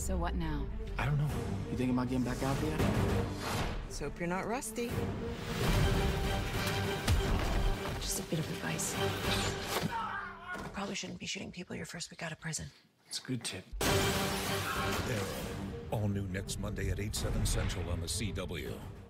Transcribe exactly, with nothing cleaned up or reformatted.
So what now? I don't know. You thinking about getting back out there? Let's hope you're not rusty. Just a bit of advice. You probably shouldn't be shooting people your first week out of prison. It's a good tip. Arrow, all new next Monday at eight, seven Central on the C W.